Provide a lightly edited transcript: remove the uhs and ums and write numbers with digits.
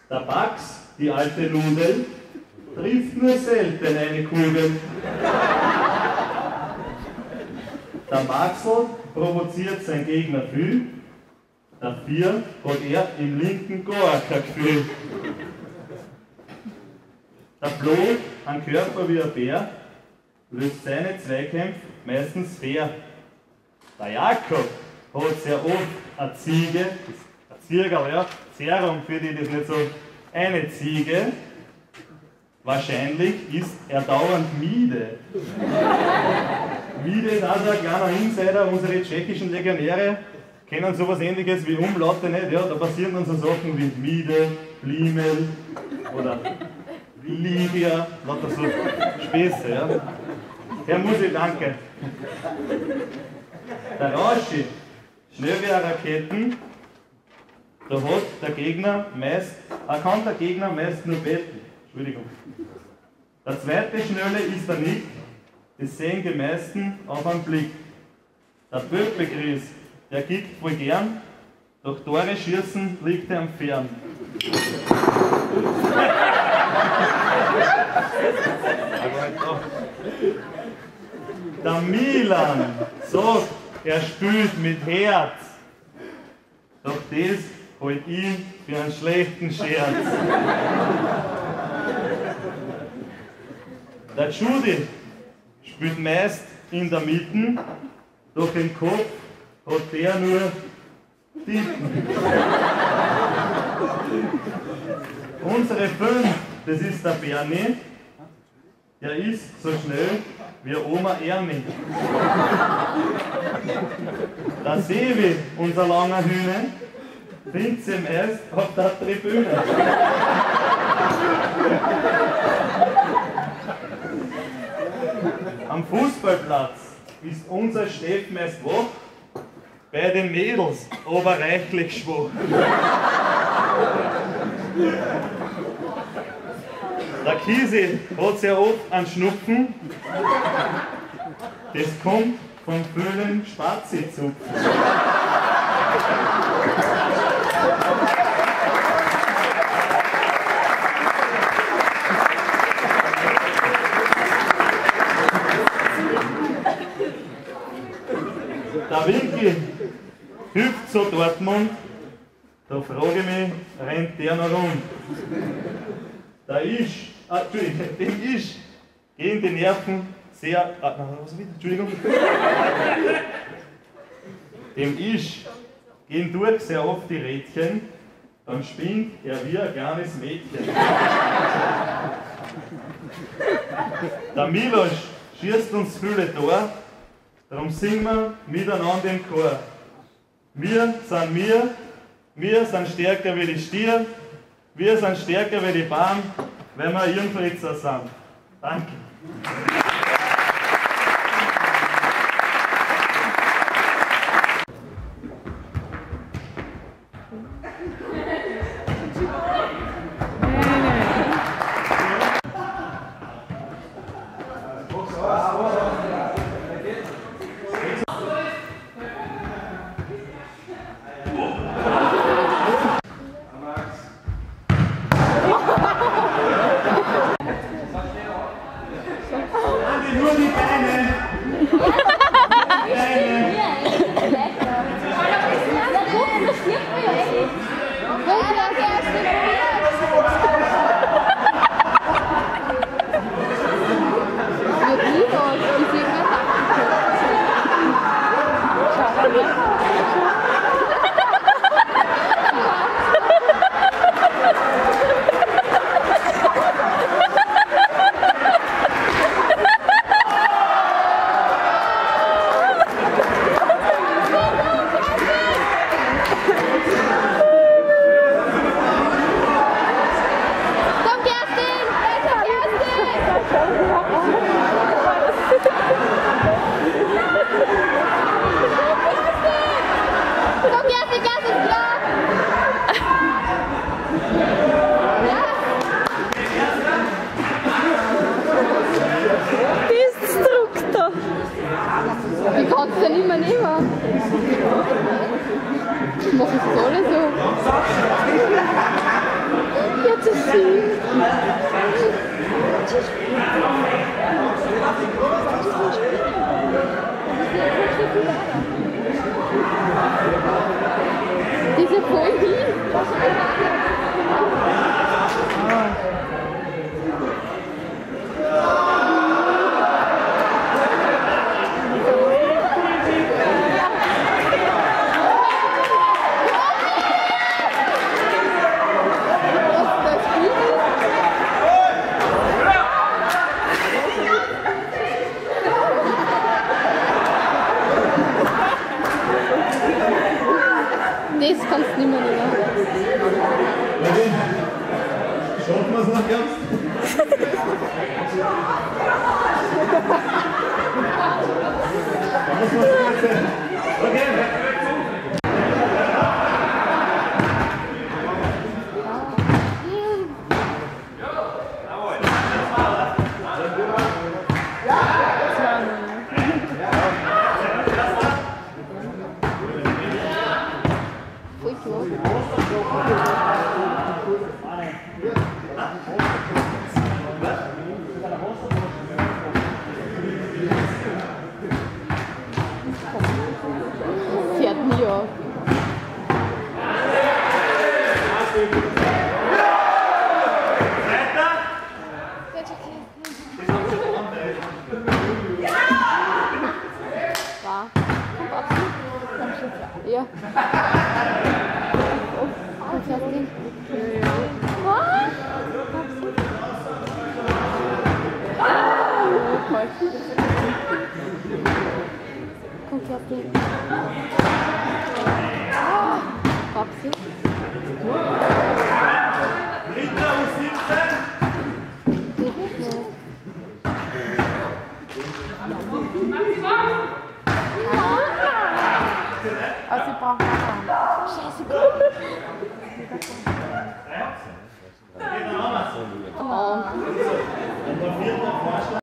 Der Bax, die alte Nudel, trifft nur selten eine Kugel. Der Maxl provoziert sein Gegner viel, dafür hat er im linken gar kein Gefühl. Der Flo, ein Körper wie ein Bär, löst seine Zweikämpfe meistens fair. Der Jakob hat sehr oft eine Ziege, ein Ziergerl, ja, Serum für die das nicht so, eine Ziege. Wahrscheinlich ist er dauernd Miede. Miede ist also ein kleiner Insider, unsere tschechischen Legionäre kennen sowas Ähnliches wie Umlaute nicht, ja, da passieren dann so Sachen wie Miede, Blimel oder Livia, lauter so Späße, ja. Herr Musi, danke. Der Rauschi, schnell wie eine Raketen, da hat der Gegner meist, kann der Gegner meist nur beten. Entschuldigung. Der zweite Schnelle ist der Nick, das sehen die meisten auf einen Blick. Der Böppe-Chris, der kickt voll gern, doch Tore schießen liegt er am Fern. Der Milan sagt, er spielt mit Herz, doch das hält ihn für einen schlechten Scherz. Der Judy spielt meist in der Mitte, doch im Kopf hat der nur Titten. Unsere 5, das ist der Bernie, der ist so schnell wie Oma Ernie. Der Sevi, unser langer Hühne, findet sie meist auf der Tribüne. Am Fußballplatz ist unser Steff meist wach, bei den Mädels aber reichlich schwach. Der Kisi hat sehr oft einen Schnupfen, das kommt vom vielen Spazizupfen. Der Winki hüpft so Dortmund, da frage ich mich, rennt der noch rum? Der Isch, dem Isch gehen die Nerven sehr, Entschuldigung. Dem Isch gehen durch sehr oft die Rädchen, dann spinnt er wie ein kleines Mädchen. Der Milosch schießt uns viele Tor, darum singen wir miteinander im Chor. Wir sind stärker wie die Stier, wir sind stärker wie die Bahn, weil wir Jungfritzer sind. Danke. Nur die Beine! Ich kann es ja nicht mehr nehmen. Ich mache es alle so. Das kannst du nicht mehr nehmen. Schaffen wir es noch ganz? Da muss man es erzählen. Okay, fährt nie auf. Ja. Oh, fährt den. Was? Komm, fährt den. Babsi. Ritter und 17. Also, sie brauchen einen. Scheiße, komm. Oh.